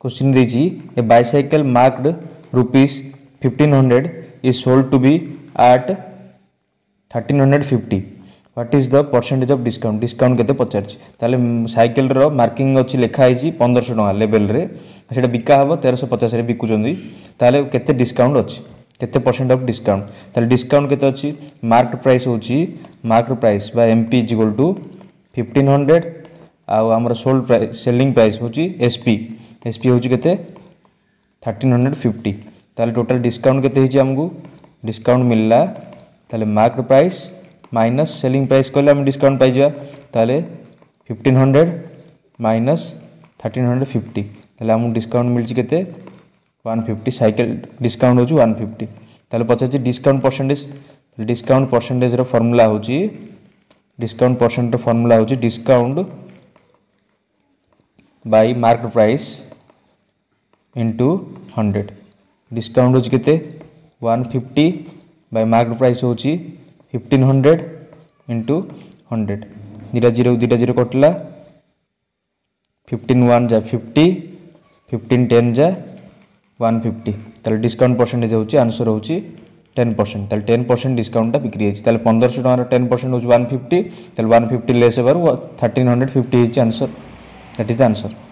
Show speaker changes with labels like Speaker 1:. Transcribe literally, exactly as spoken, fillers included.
Speaker 1: Question देछि a bicycle marked rupees fifteen hundred is sold to be at thirteen hundred fifty what is the percentage of discount discount केते पचारछि ताले cycle रो marking अछि लिखा आइछि पंद्रह सौ टका लेवल रे सेटा बिका हबो तेरह सौ पचास रे बिकुचंदी ताले केते डिस्काउंट अछि केते परसेंट ऑफ डिस्काउंट ताले डिस्काउंट केते अछि मार्क प्राइस होछि mark price by MP is equal to fifteen hundred आ हमर सोल्ड प्राइस सेलिंग प्राइस होछि एसपी एसपी होछि केते थर्टीन हंड्रेड फिफ्टी ताले टोटल डिस्काउंट केते हिछि हमकु डिस्काउंट मिलला ताले mark price minus selling price कहले हम डिस्काउंट पाइ जा ताले fifteen hundred minus thirteen hundred fifty ताले हम डिस्काउंट मिलछि केते वन फिफ्टी साइकिल डिस्काउंट होछि वन फिफ्टी ताले पचाछि डिस्काउंट परसेंटेज डिस्काउंट परसेंटेज रो फार्मूला होछि डिस्काउंट परसेंट रो फार्मूला होछि discount by mark price into hundred discount होछि केते one fifty by mark price होछि fifteen hundred into hundred zero zero zero zero कटला फिफ्टीन वन जा फिफ्टी फिफ्टीन टेन जा वन फिफ्टी ताले डिस्काउंट परसेंटेज होछि आंसर होछि टेन परसेंट ताले टेन परसेंट डिस्काउंट बिक्री होछि ताले पंद्रह सौ टका टेन परसेंट होछि वन फिफ्टी ताले one fifty less over thirteen hundred fifty is answer that is answer.